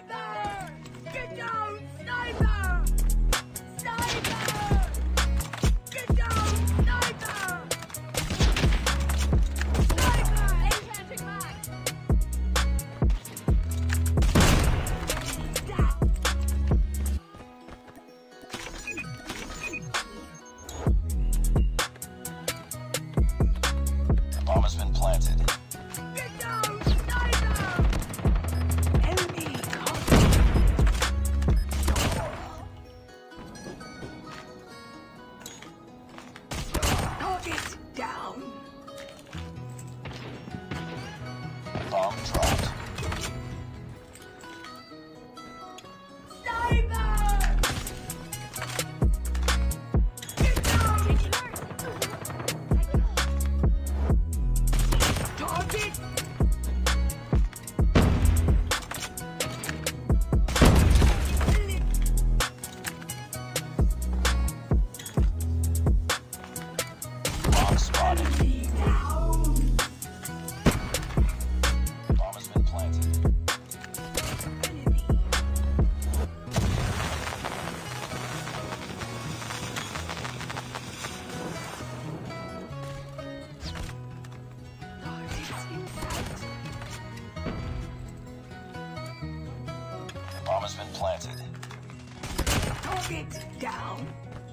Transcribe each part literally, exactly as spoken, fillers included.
Bomb has been planted. Bomb dropped. Bomb spotted. Bomb has been planted. Bomb has been planted. Target down.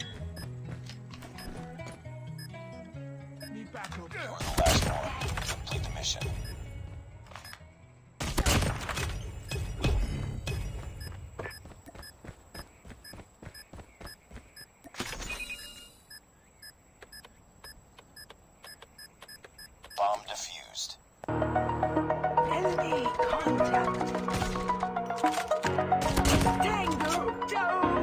You're the last one. Complete the mission. Bomb defused. Enemy contact. Tango down.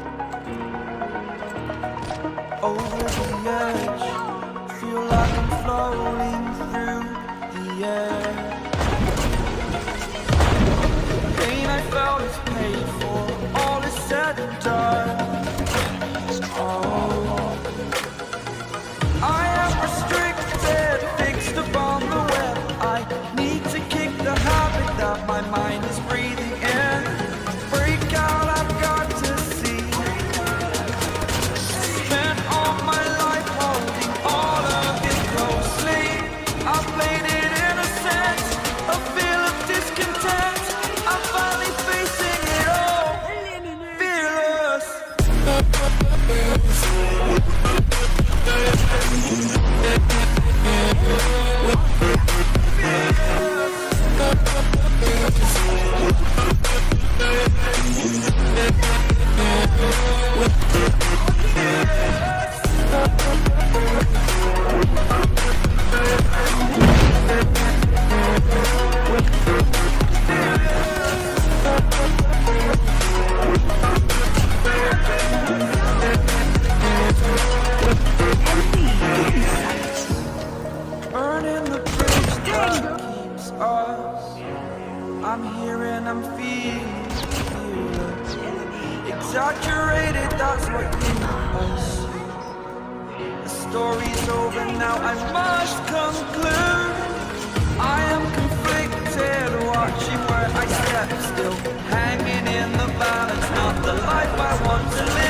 Over the edge, feel like I'm floating through the air. Pain I felt is paid for, all is said and done. Oh, I am restricted, fixed upon the web. I need to kick the habit that my mind is breathing in. Break out, I've got to see. Spent all my life holding all of it closely. I played it innocent, a feel of discontent. I'm finally facing it all, fearless. Burning the bridge that keeps us. I'm here and I'm feeling fearless. Exaggerated, that's what you assume. The story's over now, I must conclude. I am conflicted, watching where I step still, hanging in the balance, not the life I want to live.